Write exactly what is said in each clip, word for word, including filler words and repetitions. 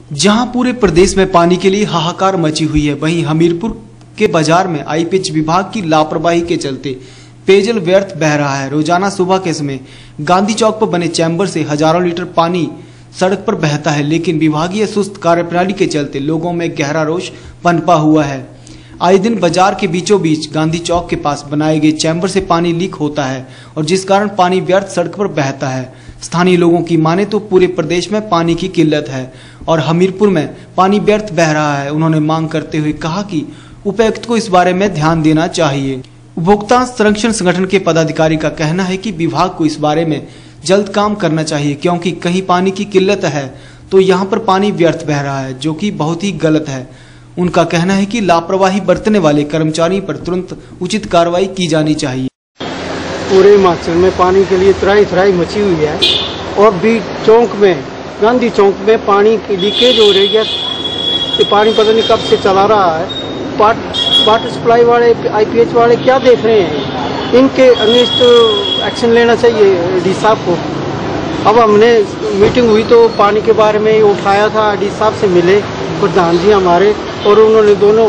जहां पूरे प्रदेश में पानी के लिए हाहाकार मची हुई है, वहीं हमीरपुर के बाजार में आईपीएच विभाग की लापरवाही के चलते पेयजल व्यर्थ बह रहा है। रोजाना सुबह के समय गांधी चौक पर बने चैम्बर से हजारों लीटर पानी सड़क पर बहता है, लेकिन विभागीय सुस्त कार्यप्रणाली के चलते लोगों में गहरा रोष पनपा हुआ है। आए दिन बाजार के बीचों बीच गांधी चौक के पास बनाए गए चैम्बर से पानी लीक होता है और जिस कारण पानी व्यर्थ सड़क पर बहता है। स्थानीय लोगों की माने तो पूरे प्रदेश में पानी की किल्लत है और हमीरपुर में पानी व्यर्थ बह रहा है। उन्होंने मांग करते हुए कहा कि उपायुक्त को इस बारे में ध्यान देना चाहिए। उपभोक्ता संरक्षण संगठन के पदाधिकारी का कहना है कि विभाग को इस बारे में जल्द काम करना चाहिए, क्योंकि कहीं पानी की किल्लत है तो यहाँ पर पानी व्यर्थ बह रहा है, जो कि बहुत ही गलत है। उनका कहना है कि लापरवाही बरतने वाले कर्मचारी पर तुरंत उचित कार्रवाई की जानी चाहिए। पूरे हिमाचल में पानी के लिए त्राही त्राही मची हुई है और भी चौक में, गांधी चौक में पानी की लीकेज हो रही है। ये पानी पता नहीं कब से चला रहा है। वाटर सप्लाई वाले, आईपीएच वाले क्या देख रहे हैं? इनके अगेंस्ट एक्शन लेना चाहिए डी साहब को। अब हमने मीटिंग हुई तो पानी के बारे में उठाया था, डी साहब से मिले प्रधान जी हमारे, और उन्होंने दोनों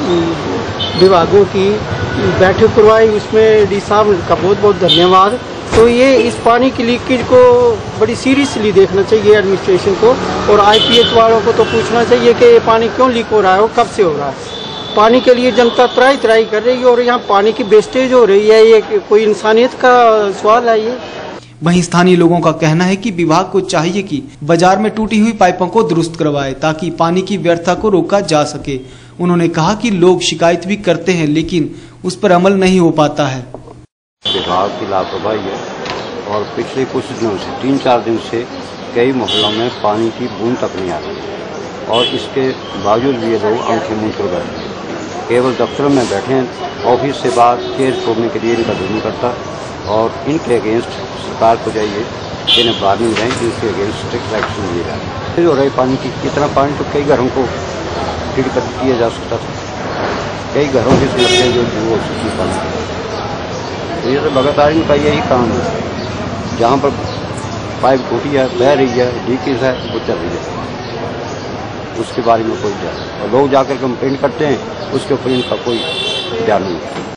विभागों की बैठक करवाई। उसमें डी साहब का बहुत बहुत धन्यवाद। तो ये इस पानी की लीकेज को बड़ी सीरियसली देखना चाहिए एडमिनिस्ट्रेशन को, और आईपीएच वालों को तो पूछना चाहिए कि ये पानी क्यों लीक हो रहा है और कब से हो रहा है। पानी के लिए जनता त्राही त्राही कर रही है और यहाँ पानी की वेस्टेज हो रही है। ये कोई इंसानियत का सवाल है ये। वहीं स्थानीय लोगों का कहना है कि विभाग को चाहिए कि बाजार में टूटी हुई पाइपों को दुरुस्त करवाए ताकि पानी की व्यर्थता को रोका जा सके। उन्होंने कहा कि लोग शिकायत भी करते हैं, लेकिन उस पर अमल नहीं हो पाता है। विभाग की लापरवाही है और पिछले कुछ दिनों से, तीन चार दिन से कई मोहल्लों में पानी की बूंद तक नहीं आ रही और इसके बावजूद भी ये लोग आंखें मूंद कर बैठे हैं। केवल दफ्तरों में बैठे हैं, ऑफिस से बाहर केस छोड़ने के लिए इनका दिल नहीं करता और इनके अगेंस्ट सरकार को चाहिए कि इन्हें वार्निंग दें कि इसके अगेंस्ट स्ट्रिक्ट एक्शन लिए जाए। फिर हो रही पानी की, इतना पानी तो कई घरों को ट्रीट कर किया जा सकता था। कई घरों की समस्याएं जो हो सकती पानी तो ये तो लगातार इनका यही काम है। जहाँ पर पाइप टूटी है, बह रही है, लीकेज है, वो चल रही है, उसके बारे में कोई ध्यान, और लोग जाकर कंप्लेंट करते हैं, उसके ऊपर इनका कोई ध्यान नहीं।